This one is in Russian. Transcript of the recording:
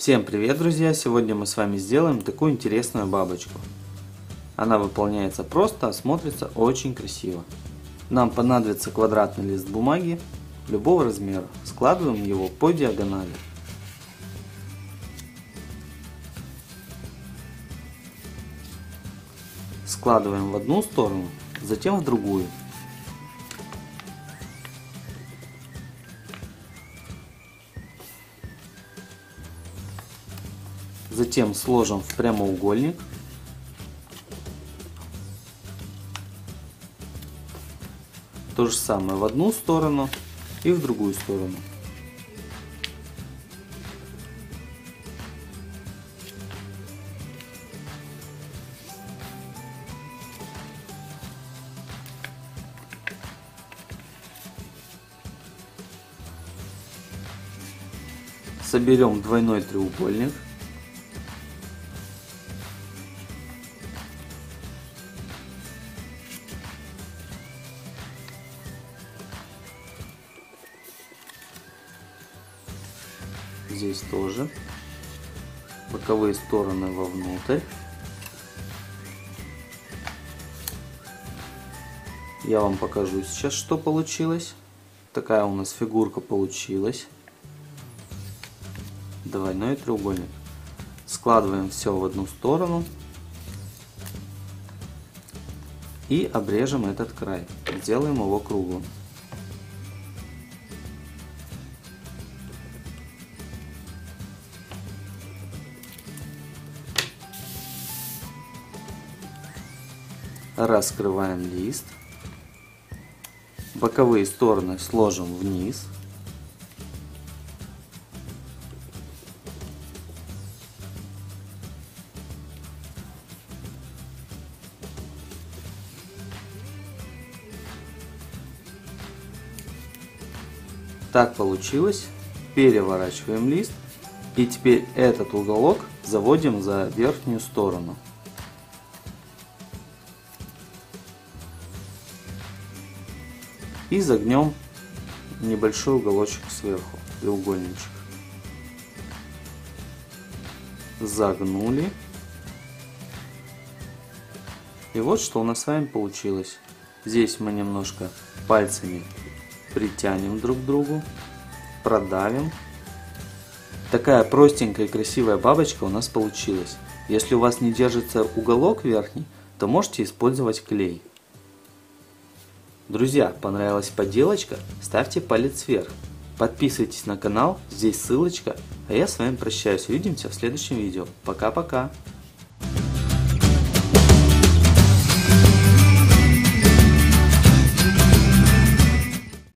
Всем привет, друзья! Сегодня мы с вами сделаем такую интересную бабочку. Она выполняется просто, а смотрится очень красиво. Нам понадобится квадратный лист бумаги любого размера. Складываем его по диагонали. Складываем в одну сторону, затем в другую. Затем сложим в прямоугольник. То же самое в одну сторону и в другую сторону. Соберем двойной треугольник. Здесь тоже. Боковые стороны вовнутрь. Я вам покажу сейчас, что получилось. Такая у нас фигурка получилась. Двойной треугольник. Складываем все в одну сторону. И обрежем этот край. Сделаем его круглым. Раскрываем лист. Боковые стороны сложим вниз. Так получилось. Переворачиваем лист. И теперь этот уголок заводим за верхнюю сторону. И загнем небольшой уголочек сверху, треугольничек. Загнули. И вот что у нас с вами получилось. Здесь мы немножко пальцами притянем друг к другу, продавим. Такая простенькая и красивая бабочка у нас получилась. Если у вас не держится уголок верхний, то можете использовать клей. Друзья, понравилась поделочка? Ставьте палец вверх. Подписывайтесь на канал, здесь ссылочка. А я с вами прощаюсь. Увидимся в следующем видео. Пока-пока.